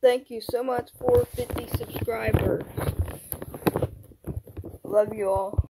Thank you so much for 50 subscribers. Love you all.